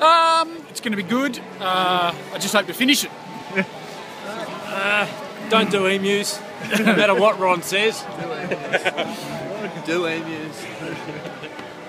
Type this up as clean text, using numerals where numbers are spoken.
It's going to be good. I just hope to finish it. Don't do emus, no matter what Ron says. Do emus.